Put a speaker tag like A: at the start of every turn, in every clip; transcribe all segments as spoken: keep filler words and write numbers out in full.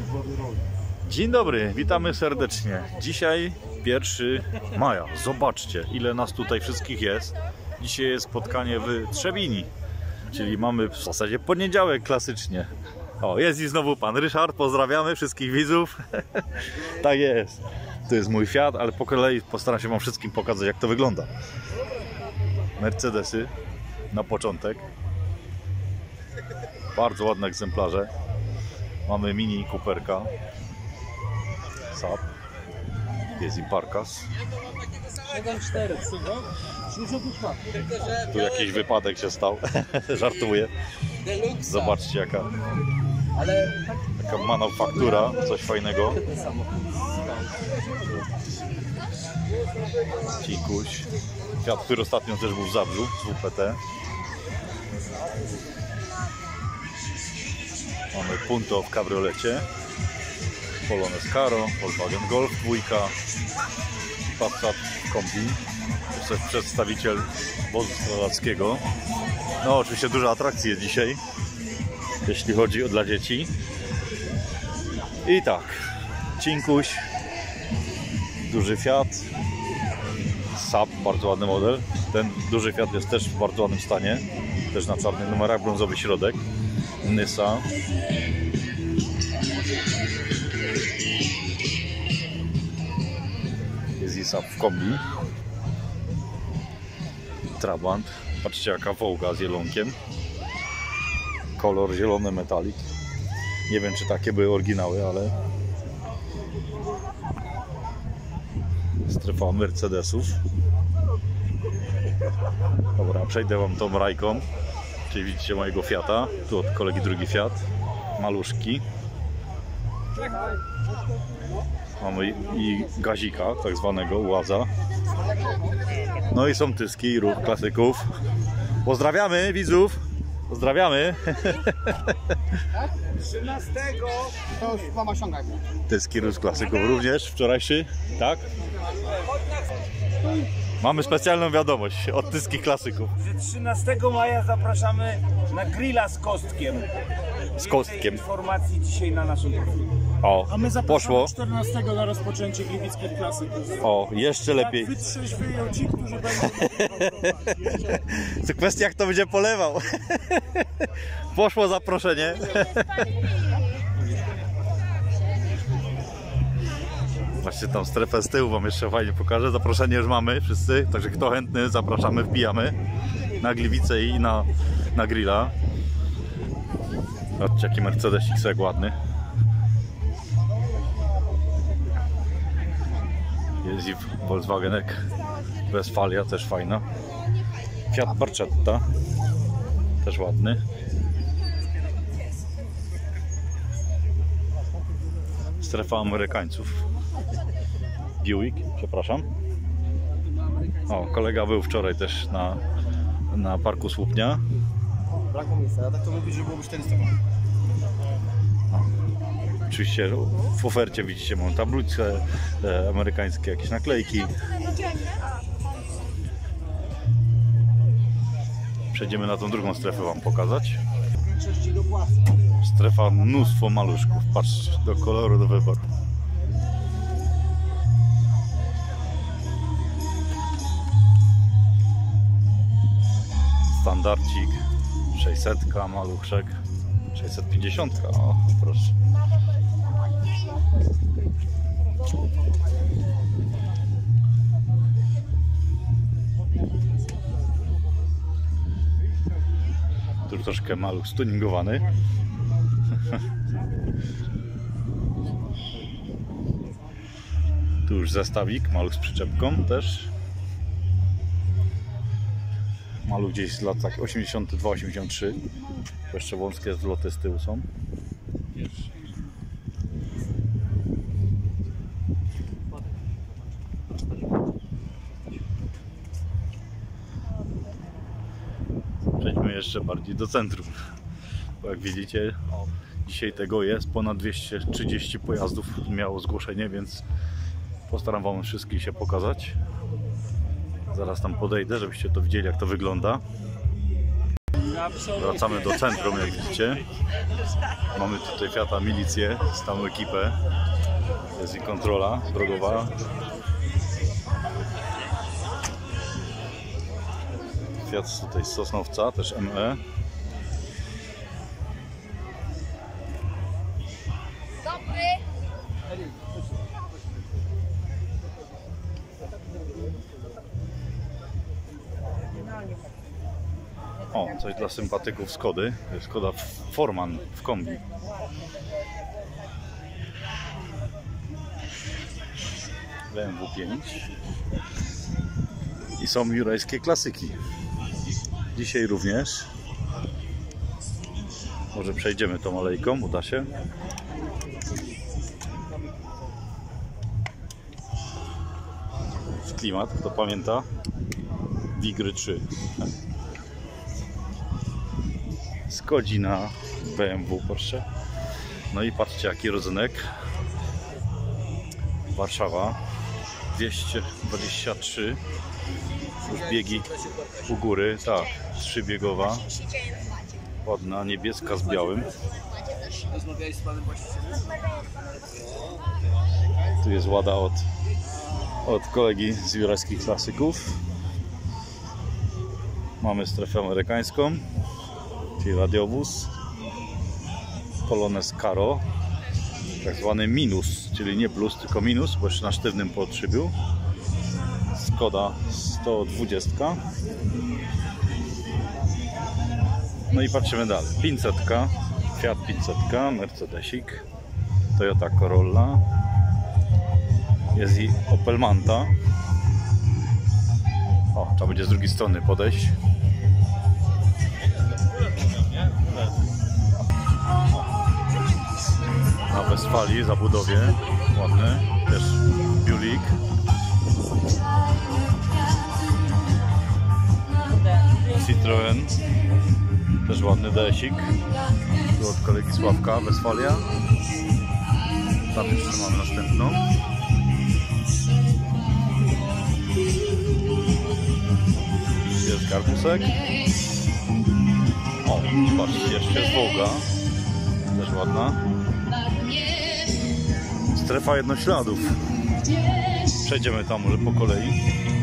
A: Dzień dobry, witamy serdecznie. Dzisiaj pierwszego maja. Zobaczcie, ile nas tutaj wszystkich jest. Dzisiaj jest spotkanie w Trzebini, czyli mamy w zasadzie poniedziałek klasycznie. O, jest i znowu pan Ryszard, pozdrawiamy wszystkich widzów. Tak jest. To jest mój Fiat, ale po kolei postaram się wam wszystkim pokazać, jak to wygląda. Mercedesy na początek. Bardzo ładne egzemplarze. Mamy Mini Cooperka. Saab. Jest Imparkas.
B: siedem cztery.
A: Tu jakiś wypadek się stał. Żartuję. Zobaczcie jaka, jaka manufaktura. Coś fajnego. Cikuś. Fiat, który ostatnio też był w Zabrzu z W P T. Mamy Punto w kabriolecie. Polonez Caro, Volkswagen Golf dwa, Passat kombi. To jest przedstawiciel wozu strażackiego. No oczywiście dużo atrakcji jest dzisiaj, jeśli chodzi o dla dzieci. I tak, Cinkuś, duży Fiat, Saab, bardzo ładny model. Ten duży Fiat jest też w bardzo ładnym stanie, też na czarnych numerach, brązowy środek. Nysa. Jest i Saab w kombi. Trabant. Patrzcie jaka Wołga z zielonkiem. Kolor zielony metalik. Nie wiem czy takie były oryginały, ale strefa Mercedesów. Dobra, przejdę wam tą rajką. Czyli widzicie mojego Fiata. Tu od kolegi drugi Fiat. Maluszki. Mamy i gazika, tak zwanego łaza. No i są tyski i ruch klasyków. Pozdrawiamy widzów. Pozdrawiamy.
B: trzynastego to już mama ściąga.
A: Tyski ruch klasyków również wczorajszy, tak? Mamy specjalną wiadomość od tyskich klasyków.
B: trzynastego maja zapraszamy na grilla z kostkiem.
A: Z kostkiem.
B: Informacji dzisiaj na naszym profilu.
A: O,
C: A my zapraszamy
A: poszło.
C: czternastego na rozpoczęcie gliwickich klasyków.
A: O, jeszcze lepiej.
C: Jak wytrzeźwieją ci, którzy będą...
A: To kwestia jak to będzie polewał. Poszło zaproszenie. Właśnie tam strefę z tyłu wam jeszcze fajnie pokażę. Zaproszenie już mamy wszyscy, także kto chętny zapraszamy, wbijamy na Gliwice i na, na grilla. Zobaczcie jaki Mercedesik jak ładny. Jest i Volkswagenek Westfalia, też fajna. Fiat Barchetta, też ładny. Strefa Amerykańców. Buick, przepraszam. O, kolega był wczoraj też na, na Parku Słupnia.
B: Brakło miejsca, ja tak to mówię, że byłoby czterysta.
A: Oczywiście w ofercie widzicie, mam tablice e, amerykańskie, jakieś naklejki. Przejdziemy na tą drugą strefę wam pokazać. Strefa mnóstwo maluszków, patrzcie, do koloru, do wyboru. Standardcik, sześćset, maluszek, sześćset pięćdziesiąt, o proszę. Tu troszkę maluch stuningowany. Tu już zestawik, maluch z przyczepką też. Maluch gdzieś z lat tak osiemdziesiąt dwa osiemdziesiąt trzy. Jeszcze wąskie zloty z tyłu są. Przejdźmy jeszcze bardziej do centrum. Bo jak widzicie, dzisiaj tego jest ponad dwieście trzydzieści pojazdów miało zgłoszenie, więc postaram wam wszystkich się pokazać. Zaraz tam podejdę, żebyście to widzieli jak to wygląda. Wracamy do centrum, jak widzicie. Mamy tutaj Fiata Milicję, stałą ekipę. Jest i kontrola drogowa. Fiat tutaj z Sosnowca, też M E. O, coś dla sympatyków Skody. To jest Skoda Forman w kombi. B M W pięć. I są jurajskie klasyki. Dzisiaj również. Może przejdziemy tą alejką, uda się. Klimat, kto pamięta? Wigry trzy. Skodzina, B M W, Porsche. No i patrzcie, jaki rodzynek. Warszawa dwieście dwadzieścia trzy. Już biegi u góry, tak, trzybiegowa. Ładna, niebieska z białym. Tu jest Łada od, od kolegi z jurajskich klasyków. Mamy strefę amerykańską, czyli radiowóz. Polonez Caro, tak zwany minus, czyli nie plus, tylko minus, bo jeszcze na sztywnym podszybiu. Skoda sto dwadzieścia. No i patrzymy dalej. pięćset, Fiat pięćset, Mercedesik, Toyota Corolla. Jest i Opel Manta. O, trzeba będzie z drugiej strony podejść. Na Westfalii, zabudowie. Ładny. Też Buick. Citroen. Też ładny D S-ik. Tu od kolegi Sławka, Westfalia. Tam jeszcze mamy następną. Jest garbusek. O, patrzcie, jeszcze jest Wołga. Też ładna. Strefa jednośladów. Przejdziemy tam może po kolei.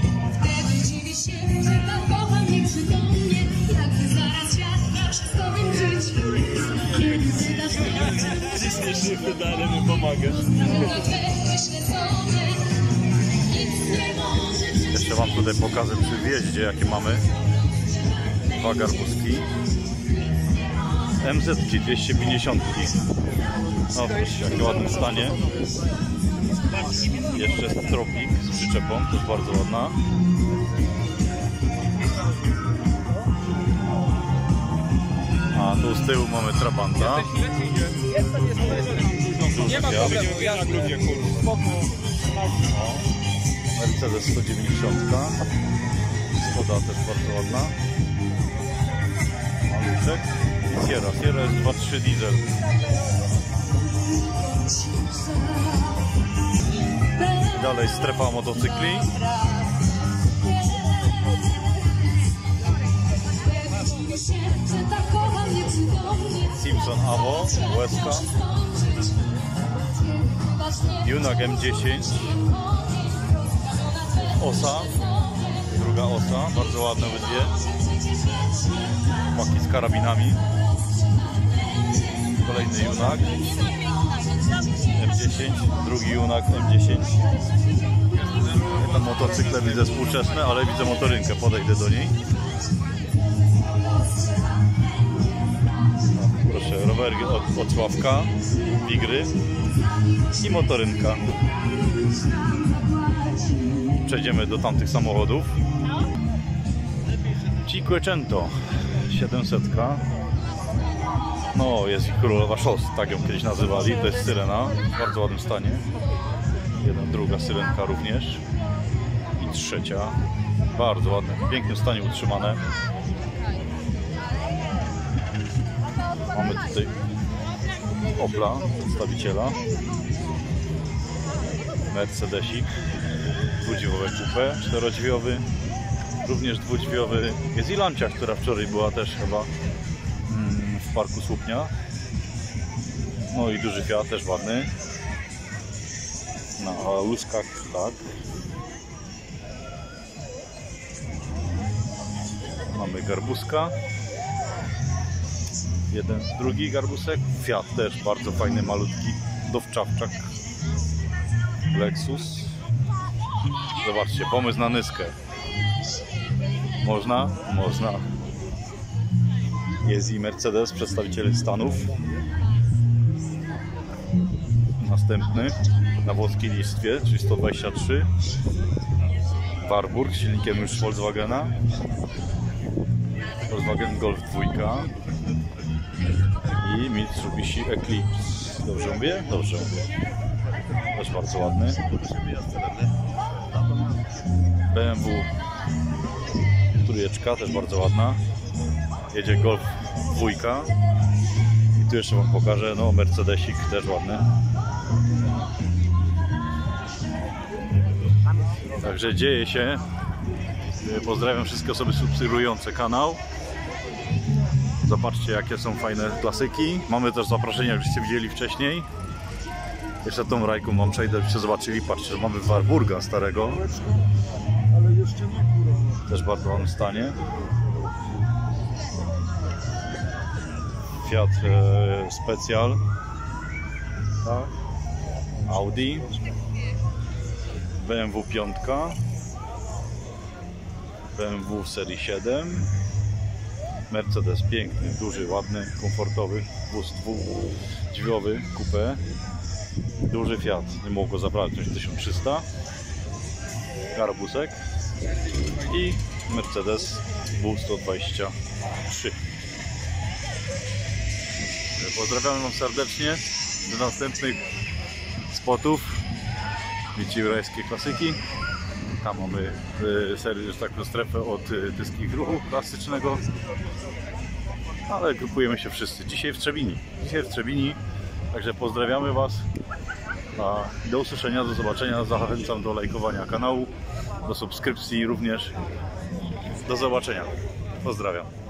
A: Jeszcze wam tutaj pokażę przy wjeździe, jakie mamy. Dwa garbuski. M Z dwieście pięćdziesiąt. No proszę, jakie ładne stanie. Jeszcze jest Tropik z przyczepą, też bardzo ładna. A tu z tyłu mamy Trabanta.
C: Nie ma problemu, ja na ludzie, kurwa.
A: Mercedes sto dziewięćdziesiąt. Skoda też bardzo ładna. Maluszek. Sierra. Sierra jest dwa trzy diesel. Dalej strefa motocykli. Simpson Avo, Łezka. Junak M dziesięć. Osa. Druga Osa. Bardzo ładne obydwie. Chłopaki z karabinami. Kolejny Junak M dziesięć. Drugi Junak M dziesięć. Na motocykle widzę współczesne, ale widzę motorynkę. Podejdę do niej. Proszę, rowery od, od Sławka, Wigry i motorynka. Przejdziemy do tamtych samochodów. Cinquecento siedemset. No, jest Królowa Szos, tak ją kiedyś nazywali. To jest syrena w bardzo ładnym stanie. Jedna, druga syrenka również. I trzecia. Bardzo ładne, w pięknym stanie utrzymane. Mamy tutaj Opla, przedstawiciela. Mercedesik. Dwudźwiowe coupé, czterodźwiowy. Również dwudźwiowy. Jest i Lancia, która wczoraj była też chyba w parku Słupnia. No i duży Fiat, też ładny. Na łuskach, tak. Mamy garbuska. Jeden, drugi garbusek. Fiat też bardzo fajny, malutki dowczawczak. Lexus. Zobaczcie, pomysł na nyskę. Można? Można. Jest i Mercedes, przedstawiciel Stanów. Następny na włoskiej listwie, czyli sto dwadzieścia trzy. Warburg z silnikiem już Volkswagena. Volkswagen Golf dwa. I Mitsubishi Eclipse. Dobrze mówię? Dobrze mówię. Też bardzo ładny. B M W trójeczka, też bardzo ładna. Jedzie Golf dwa. I tu jeszcze wam pokażę, no Mercedesik też ładny. Także dzieje się. Pozdrawiam wszystkie osoby subskrybujące kanał. Zobaczcie, jakie są fajne klasyki. Mamy też zaproszenia, jakbyście widzieli wcześniej. Jeszcze tą rajką wam przejdę, byście zobaczyli. Patrzcie, mamy Warburga starego.
C: Ale jeszcze nie góra.
A: Też w bardzo ładnym stanie. Fiat e, Special. Tak. Audi. B M W pięć. B M W serii siedem. Mercedes piękny, duży, ładny, komfortowy. Wóz dwudźwiowy, coupé. Duży Fiat, nie mogło go zabrać, tysiąc trzysta. Garbusek. I Mercedes W sto dwadzieścia trzy. Pozdrawiam wam serdecznie. Do następnych spotów. Widzicie jurajskie klasyki. Tam mamy serię, że tak powiem, strefę od dyskich ruchu klasycznego. Ale grupujemy się wszyscy. Dzisiaj w Trzebini. Dzisiaj w Trzebini. Także pozdrawiamy was. Do usłyszenia, do zobaczenia. Zachęcam do lajkowania kanału, do subskrypcji również. Do zobaczenia. Pozdrawiam.